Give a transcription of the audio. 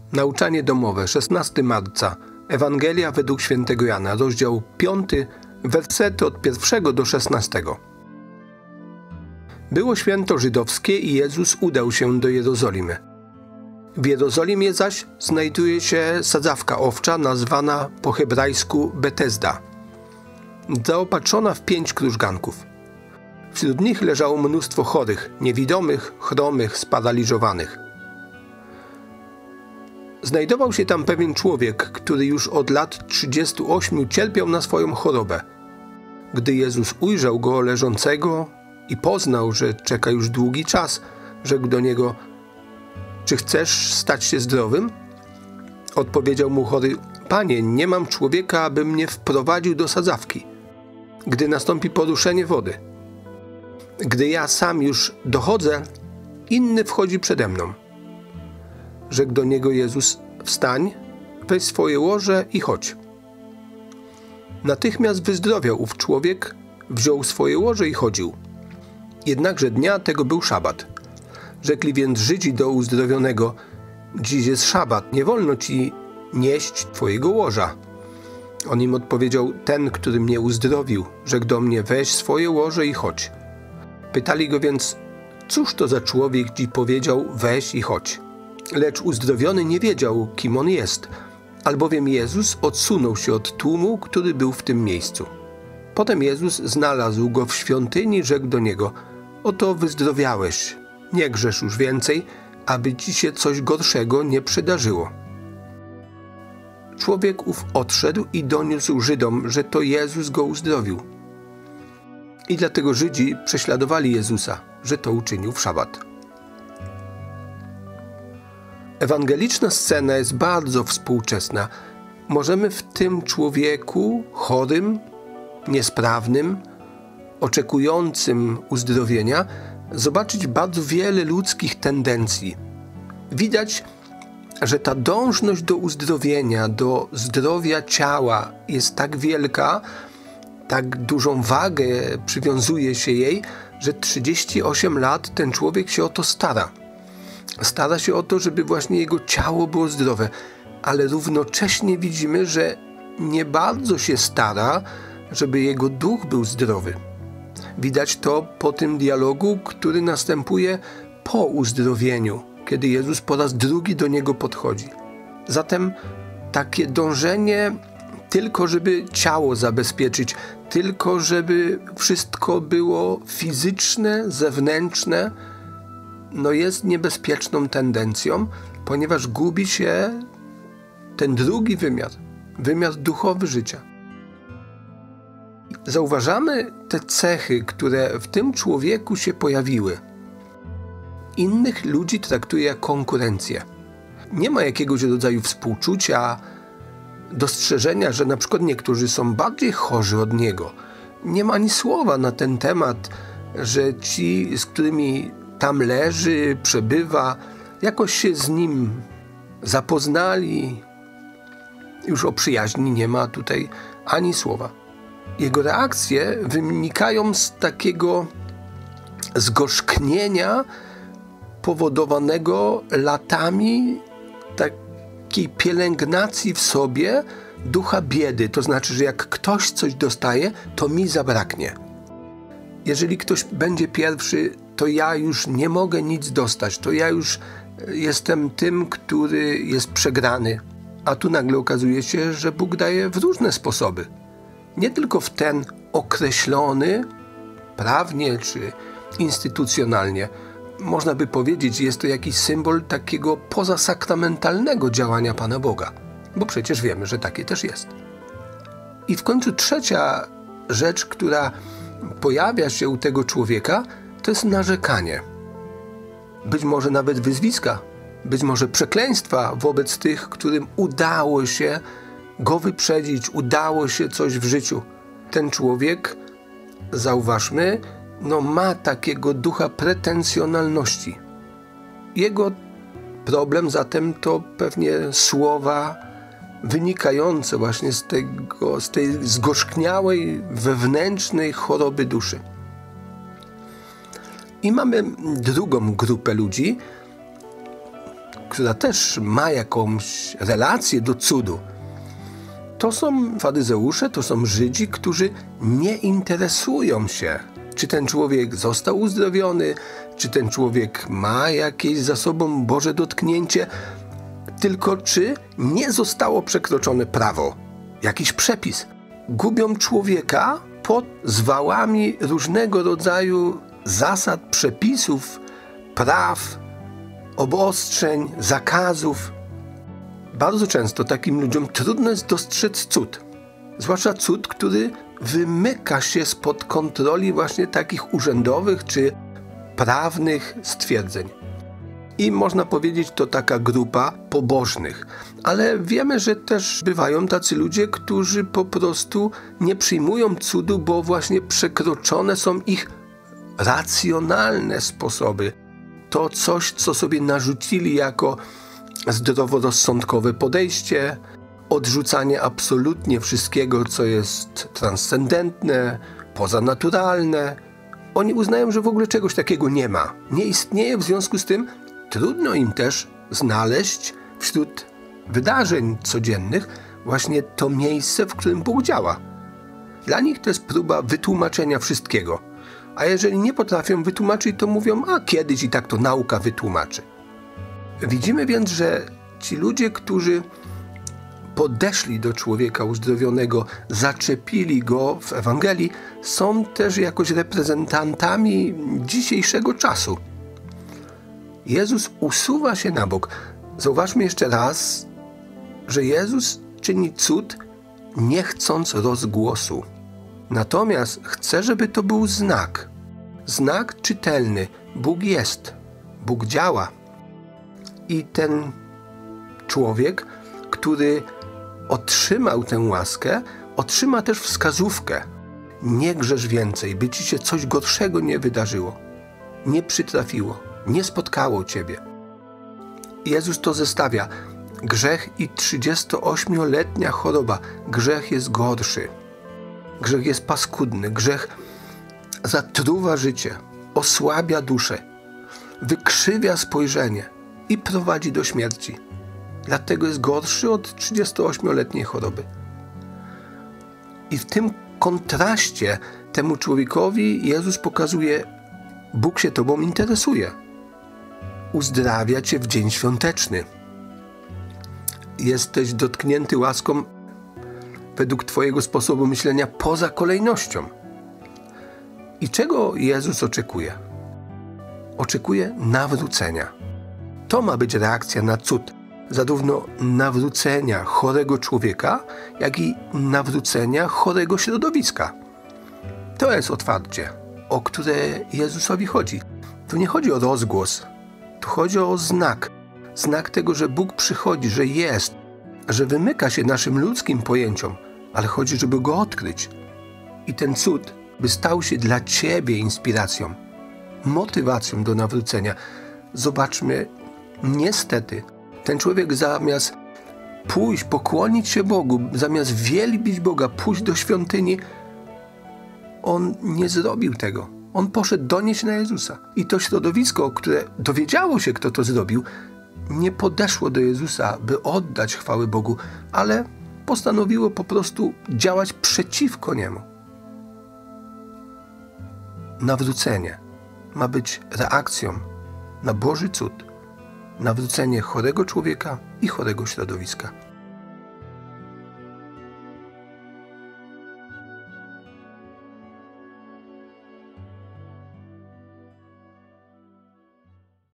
Nauczanie domowe, 16 marca. Ewangelia według świętego Jana, rozdział 5, wersety od 1 do 16. Było święto żydowskie i Jezus udał się do Jerozolimy. W Jerozolimie zaś znajduje się sadzawka owcza nazwana po hebrajsku Betesda, zaopatrzona w 5 krużganków. Wśród nich leżało mnóstwo chorych, niewidomych, chromych, sparaliżowanych. Znajdował się tam pewien człowiek, który już od lat 38 cierpiał na swoją chorobę. Gdy Jezus ujrzał go leżącego i poznał, że czeka już długi czas, rzekł do niego: czy chcesz stać się zdrowym? Odpowiedział mu chory: Panie, nie mam człowieka, aby mnie wprowadził do sadzawki, gdy nastąpi poruszenie wody. Gdy ja sam już dochodzę, inny wchodzi przede mną. Rzekł do niego Jezus: wstań, weź swoje łoże i chodź. Natychmiast wyzdrowiał ów człowiek, wziął swoje łoże i chodził. Jednakże dnia tego był szabat. Rzekli więc Żydzi do uzdrowionego: dziś jest szabat, nie wolno ci nieść twojego łoża. On im odpowiedział: ten, który mnie uzdrowił, rzekł do mnie: weź swoje łoże i chodź. Pytali go więc: cóż to za człowiek ci powiedział: weź i chodź? Lecz uzdrowiony nie wiedział, kim on jest, albowiem Jezus odsunął się od tłumu, który był w tym miejscu. Potem Jezus znalazł go w świątyni, rzekł do niego: oto wyzdrowiałeś, nie grzesz już więcej, aby ci się coś gorszego nie przydarzyło. Człowiek ów odszedł i doniósł Żydom, że to Jezus go uzdrowił. I dlatego Żydzi prześladowali Jezusa, że to uczynił w szabat. Ewangeliczna scena jest bardzo współczesna. Możemy w tym człowieku chorym, niesprawnym, oczekującym uzdrowienia zobaczyć bardzo wiele ludzkich tendencji. Widać, że ta dążność do uzdrowienia, do zdrowia ciała jest tak wielka, tak dużą wagę przywiązuje się jej, że 38 lat ten człowiek się o to stara. Stara się o to, żeby właśnie jego ciało było zdrowe, ale równocześnie widzimy, że nie bardzo się stara, żeby jego duch był zdrowy. Widać to po tym dialogu, który następuje po uzdrowieniu, kiedy Jezus po raz drugi do niego podchodzi. Zatem takie dążenie tylko, żeby ciało zabezpieczyć, tylko żeby wszystko było fizyczne, zewnętrzne, jest niebezpieczną tendencją, ponieważ gubi się ten drugi wymiar duchowy życia. Zauważamy te cechy, które w tym człowieku się pojawiły. Innych ludzi traktuje jak konkurencję. Nie ma jakiegoś rodzaju współczucia, dostrzeżenia, że na przykład niektórzy są bardziej chorzy od niego. Nie ma ani słowa na ten temat, że ci, z którymi tam leży, przebywa, jakoś się z nim zapoznali. Już o przyjaźni nie ma tutaj ani słowa. Jego reakcje wynikają z takiego zgorzknienia powodowanego latami takiej pielęgnacji w sobie ducha biedy. To znaczy, że jak ktoś coś dostaje, to mi zabraknie. Jeżeli ktoś będzie pierwszy, to ja już nie mogę nic dostać. To ja już jestem tym, który jest przegrany. A tu nagle okazuje się, że Bóg daje w różne sposoby. Nie tylko w ten określony, prawnie czy instytucjonalnie. Można by powiedzieć, jest to jakiś symbol takiego pozasakramentalnego działania Pana Boga. Bo przecież wiemy, że takie też jest. I w końcu trzecia rzecz, która pojawia się u tego człowieka, to jest narzekanie. Być może nawet wyzwiska, być może przekleństwa wobec tych, którym udało się go wyprzedzić, udało się coś w życiu. Ten człowiek, zauważmy, ma takiego ducha pretensjonalności. Jego problem zatem to pewnie słowa wynikające właśnie z tej zgorzkniałej, wewnętrznej choroby duszy. I mamy drugą grupę ludzi, która też ma jakąś relację do cudu. To są faryzeusze, to są Żydzi, którzy nie interesują się, czy ten człowiek został uzdrowiony, czy ten człowiek ma jakieś za sobą Boże dotknięcie, tylko czy nie zostało przekroczone prawo, jakiś przepis. Gubią człowieka pod zwałami różnego rodzaju zasad, przepisów, praw, obostrzeń, zakazów. Bardzo często takim ludziom trudno jest dostrzec cud. Zwłaszcza cud, który wymyka się spod kontroli właśnie takich urzędowych czy prawnych stwierdzeń. I można powiedzieć, to taka grupa pobożnych. Ale wiemy, że też bywają tacy ludzie, którzy po prostu nie przyjmują cudu, bo właśnie przekroczone są ich racjonalne sposoby. To coś, co sobie narzucili jako zdroworozsądkowe podejście, odrzucanie absolutnie wszystkiego, co jest transcendentne, pozanaturalne. Oni uznają, że w ogóle czegoś takiego nie ma. Nie istnieje, w związku z tym trudno im też znaleźć wśród wydarzeń codziennych właśnie to miejsce, w którym Bóg działa. Dla nich to jest próba wytłumaczenia wszystkiego. A jeżeli nie potrafią wytłumaczyć, to mówią, a kiedyś i tak to nauka wytłumaczy. Widzimy więc, że ci ludzie, którzy podeszli do człowieka uzdrowionego, zaczepili go w Ewangelii, są też jakoś reprezentantami dzisiejszego czasu. Jezus usuwa się na bok. Zauważmy jeszcze raz, że Jezus czyni cud nie chcąc rozgłosu. Natomiast chce, żeby to był znak. Znak czytelny. Bóg jest. Bóg działa. I ten człowiek, który otrzymał tę łaskę, otrzyma też wskazówkę. Nie grzesz więcej, by ci się coś gorszego nie wydarzyło. Nie przytrafiło. Nie spotkało ciebie. Jezus to zestawia. Grzech i 38-letnia choroba. Grzech jest gorszy. Grzech jest paskudny. Grzech zatruwa życie, osłabia duszę, wykrzywia spojrzenie i prowadzi do śmierci. Dlatego jest gorszy od 38-letniej choroby. I w tym kontraście temu człowiekowi Jezus pokazuje, Bóg się tobą interesuje. Uzdrawia cię w dzień świąteczny. Jesteś dotknięty łaską według twojego sposobu myślenia poza kolejnością. I czego Jezus oczekuje? Oczekuje nawrócenia. To ma być reakcja na cud. Zarówno nawrócenia chorego człowieka, jak i nawrócenia chorego środowiska. To jest otwarcie, o które Jezusowi chodzi. Tu nie chodzi o rozgłos. Tu chodzi o znak. Znak tego, że Bóg przychodzi, że jest, że wymyka się naszym ludzkim pojęciom, ale chodzi, żeby Go odkryć. I ten cud by stał się dla ciebie inspiracją, motywacją do nawrócenia. Zobaczmy, niestety, ten człowiek zamiast pójść, pokłonić się Bogu, zamiast wielbić Boga, pójść do świątyni, on nie zrobił tego. On poszedł donieść na Jezusa. I to środowisko, które dowiedziało się, kto to zrobił, nie podeszło do Jezusa, by oddać chwałę Bogu, ale postanowiło po prostu działać przeciwko Niemu. Nawrócenie ma być reakcją na Boży cud. Nawrócenie chorego człowieka i chorego środowiska.